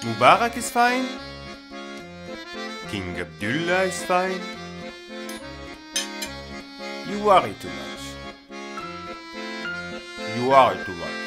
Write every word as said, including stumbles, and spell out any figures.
Mubarak is fine. King Abdullah is fine. You worry too much. You worry too much.